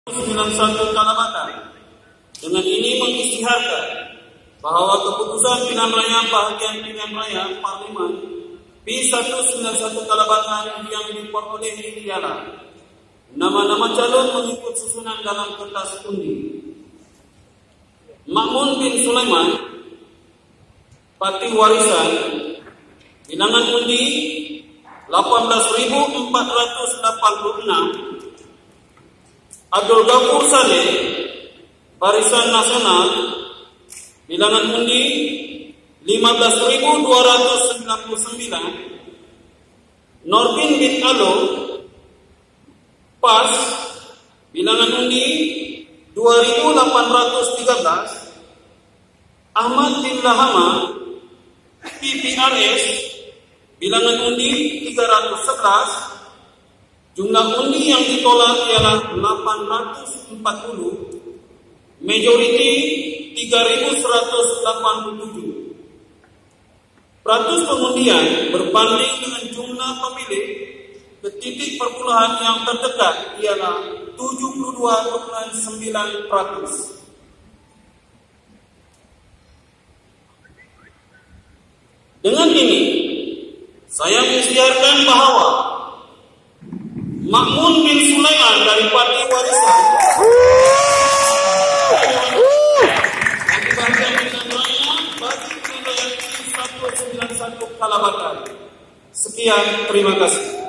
91 Kalabatan. Dengan ini mengisytiharkan bahawa keputusan pilihan raya bahagian pilihan raya Parlimen P191 Kalabatan yang diperolehi ialah nama-nama calon mengikut susunan dalam kertas undi: Ma'mun bin Sulaiman, Parti Warisan, bilangan undi 18.486. Abdul Ghafur Saleh, Barisan Nasional, bilangan undi 15.299. Nordin bin Alo, PAS, bilangan undi 2.813. Ahmad bin Lahama, PPRS, bilangan undi 311. Jumlah undi yang ditolak ialah 840, majoriti 3.187. Peratus pengundian berbanding dengan jumlah pemilih ke titik perpuluhan yang terdekat ialah 72.9%. Dengan ini, saya mengisytiharkan bahawa Ma'mun bin Sulaiman dari Parti Warisan bagi bahagian pilihan raya bagi wilayah 191 Kalabatan. Sekian, terima kasih.